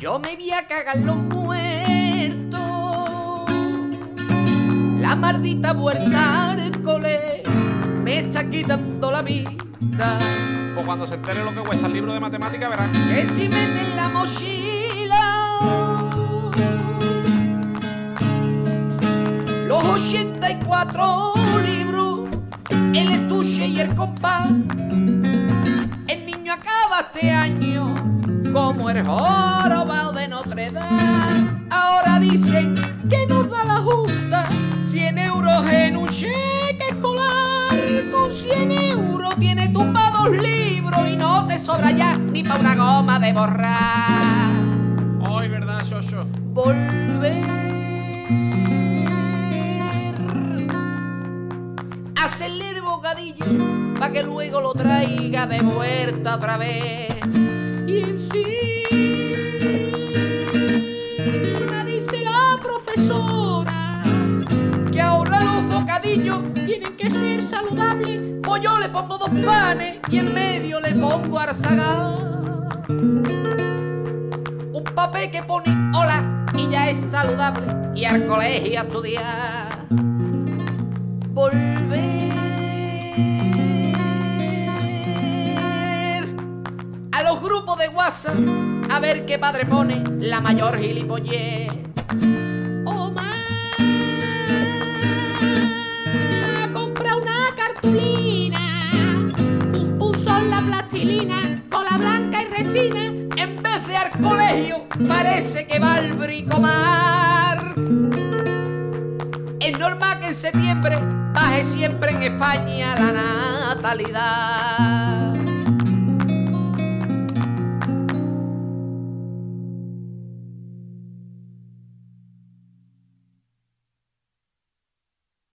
Yo me voy a cagar los muertos. La maldita vuelta al cole me está quitando la vida. Pues cuando se entere lo que cuesta el libro de matemáticas verás. Que si mete en la mochila los 84 libros, el estuche y el compás, el niño acaba este año como el jorobado de Notre Dame. Ahora dicen que nos da la Junta 100 euros en un cheque escolar. Con 100 euros tienes tumbados libros y no te sobra ya ni pa' una goma de borrar. Ay, verdad, Xoxo. Volver a hacerle el bocadillo pa' que luego lo traiga de vuelta otra vez. Y encima dice la profesora que ahora los bocadillos tienen que ser saludables. Pues yo le pongo 2 panes y en medio le pongo arzagá. Un papel que pone hola y ya es saludable. Y al colegio a estudiar. Volver a los grupos de WhatsApp a ver qué padre pone la mayor gilipollez. Oh, ma, compra una cartulina, un pulsón la plastilina, cola blanca y resina. En vez de al colegio parece que va al bricomar. Es normal que en septiembre baje siempre en España la natalidad.